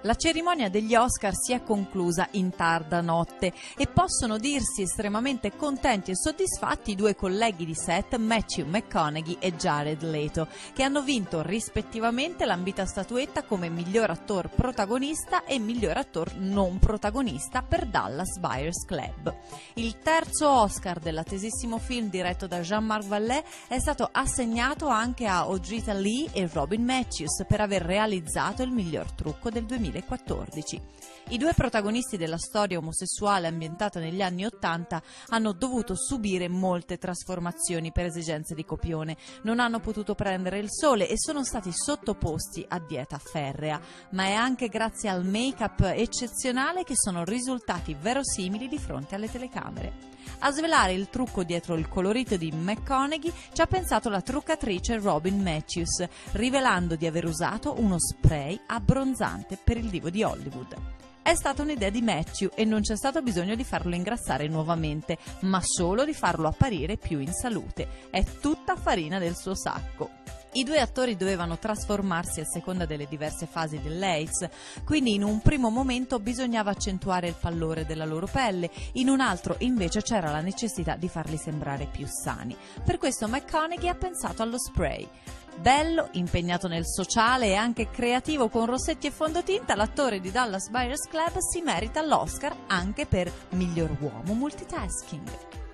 La cerimonia degli Oscar si è conclusa in tarda notte e possono dirsi estremamente contenti e soddisfatti i due colleghi di set Matthew McConaughey e Jared Leto, che hanno vinto rispettivamente l'ambita statuetta come miglior attor protagonista e miglior attor non protagonista per Dallas Buyers Club. Il terzo Oscar dell'attesissimo film diretto da Jean-Marc Vallée è stato assegnato anche a Audrey Lee e Robin Matthews per aver realizzato il miglior trucco del 2014. I due protagonisti della storia omosessuale ambientata negli anni '80 hanno dovuto subire molte trasformazioni per esigenze di copione, non hanno potuto prendere il sole e sono stati sottoposti a dieta ferrea, ma è anche grazie al make-up eccezionale che sono risultati verosimili di fronte alle telecamere. A svelare il trucco dietro il colorito di McConaughey ci ha pensato la truccatrice Robin Matthews, rivelando di aver usato uno spray abbronzante per il divo di Hollywood. È stata un'idea di Matthew e non c'è stato bisogno di farlo ingrassare nuovamente, ma solo di farlo apparire più in salute. È tutta farina del suo sacco. I due attori dovevano trasformarsi a seconda delle diverse fasi dell'AIDS, quindi in un primo momento bisognava accentuare il pallore della loro pelle, in un altro invece c'era la necessità di farli sembrare più sani. Per questo McConaughey ha pensato allo spray. Bello, impegnato nel sociale e anche creativo con rossetti e fondotinta, l'attore di Dallas Buyers Club si merita l'Oscar anche per miglior uomo multitasking.